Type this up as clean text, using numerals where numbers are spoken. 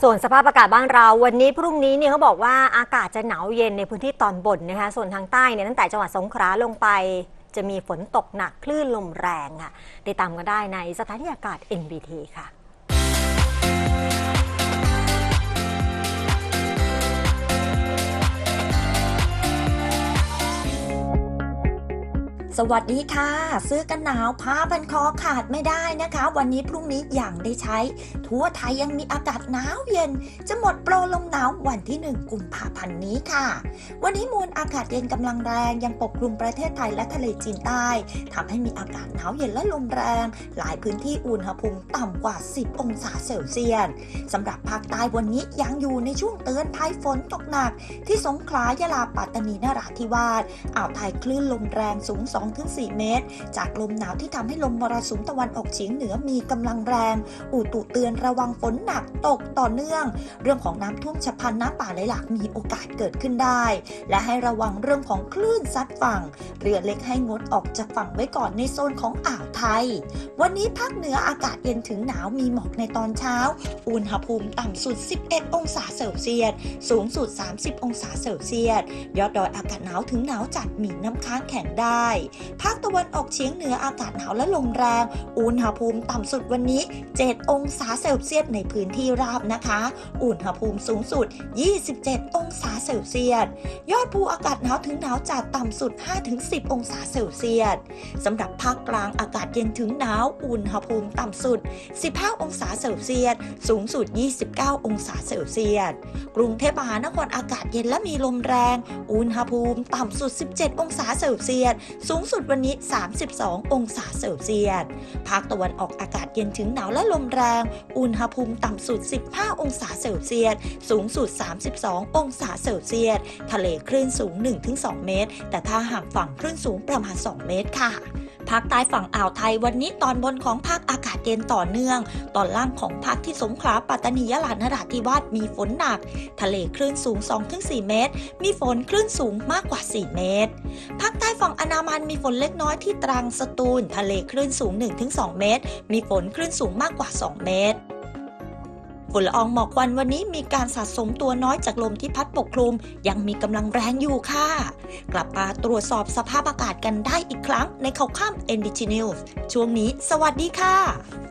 ส่วนสภาพอากาศบ้านเราวันนี้พรุ่งนี้เนี่ยเขาบอกว่าอากาศจะหนาวเย็นในพื้นที่ตอนบนนะคะส่วนทางใต้เนี่ยตั้งแต่จังหวัดสงขลาลงไปจะมีฝนตกหนักคลื่นลมแรงค่ะติดตามกันได้ในสถานีอากาศ NBT ค่ะสวัสดีค่ะเสื้อกันหนาวผ้าพันคอขาดไม่ได้นะคะวันนี้พรุ่งนี้อย่างได้ใช้ทั่วไทยยังมีอากาศหนาวเย็นจะหมดโปรลมหนาววันที่1 กุมภาพันธ์นี้ค่ะวันนี้มวลอากาศเย็นกำลังแรงยังปกคลุมประเทศไทยและทะเลจีนใต้ทำให้มีอากาศหนาวเย็นและลมแรงหลายพื้นที่อุณหภูมิต่ำกว่า10 องศาเซลเซียสสำหรับภาคใต้วันนี้ยังอยู่ในช่วงเตือนภัยฝนตกหนักที่สงขลายะลาปัตตานีนราธิวาสอ่าวไทยคลื่นลมแรงสูง2-4 เมตรจากลมหนาวที่ทำให้ลมมรสุมตะวันออกเฉียงเหนือมีกำลังแรงอุตุเตือนระวังฝนหนักตกต่อเนื่องเรื่องของน้ำท่วมฉับพลันน้ำป่าไหลหลากมีโอกาสเกิดขึ้นได้และให้ระวังเรื่องของคลื่นซัดฝั่งเรือเล็กให้งดออกจากฝั่งไว้ก่อนในโซนของอ่าวไทยวันนี้ภาคเหนืออากาศเย็นถึงหนาวมีหมอกในตอนเช้าอุณหภูมิต่ำสุด11 องศาเซลเซียสสูงสุด30 องศาเซลเซียสยอดดอยอากาศหนาวถึงหนาวจัดมีน้ำค้างแข็งได้ภาคตะวันออกเฉียงเหนืออากาศหนาวและลมแรงอุณหภูมิต่ำสุดวันนี้7 องศาเซลเซียสในพื้นที่ราบนะคะอุณหภูมิสูงสุด27 องศาเซลเซียสยอดภูอากาศหนาวถึงหนาวจัดต่ำสุด 5-10 องศาเซลเซียสสำหรับภาคกลางอากาศเย็นถึงหนาวอุณหภูมิต่ำสุด15 องศาเซลเซียสสูงสุด29 องศาเซลเซียสกรุงเทพมหานครอากาศเย็นและมีลมแรงอุณหภูมิต่ำสุด17 องศาเซลเซียสสูงสุดวันนี้32 องศาเซลเซียสภาคตะวันออกอากาศเย็นถึงหนาวและลมแรงอุณหภูมิต่ำสุด15 องศาเซลเซียสสูงสุด32 องศาเซลเซียสทะเลคลื่นสูง 1-2 เมตรแต่ถ้าห่างฝั่งคลื่นสูงประมาณ2 เมตรค่ะภาคใต้ฝั่งอ่าวไทยวันนี้ตอนบนของภาคอากาศเย็นต่อเนื่องตอนล่างของภาคที่สงขลาปัตตานียะลานราธิวาสมีฝนหนักทะเลคลื่นสูง 2-4 เมตรมีฝนคลื่นสูงมากกว่า4 เมตรภาคใต้ฝั่งอันดามันมีฝนเล็กน้อยที่ตรังสตูลทะเลคลื่นสูง 1-2 เมตรมีฝนคลื่นสูงมากกว่า2 เมตรฝุ่นละอองหมอกควันวันนี้มีการสะสมตัวน้อยจากลมที่พัดปกคลุมยังมีกำลังแรงอยู่ค่ะกลับมาตรวจสอบสภาพอากาศกันได้อีกครั้งในข่าวค่ำ NBT News ช่วงนี้สวัสดีค่ะ